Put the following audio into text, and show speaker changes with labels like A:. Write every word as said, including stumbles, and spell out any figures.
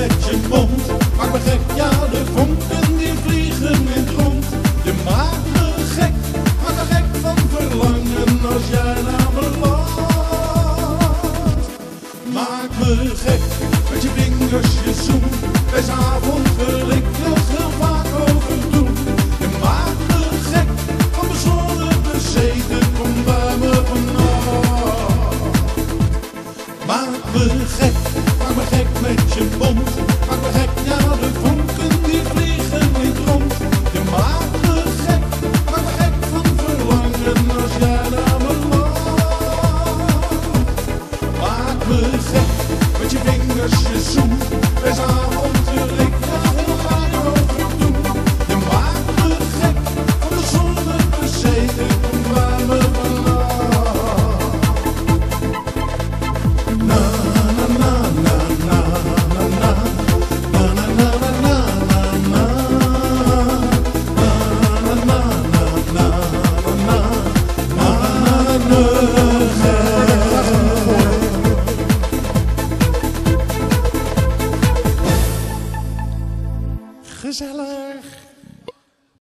A: met je mond. Maak me gek, ja, de vonken die vliegen in het rond. Je maakt me gek, maak me gek van verlangen als jij naar me lacht. Maak me gek, met je vingers je zoen. Deze avond wil ik het heel vaak overdoen. Je maakt me gek, van bezonnen bezeten, kom bij me vannacht. Maak me gek, maak me gek met je mond. Maak me gek, ja, de vonken die vliegen in het rond. Je maakt me gek, maak me gek van verlangen als jij naar me lacht. Maak me gek, met je vingers je zoen. Deze avond wil ik het heel vaak overdoen. Je maakt me gek, van de zon bezeten, kom bij me vannacht. Na na na na na na na na na na na na na gezellig.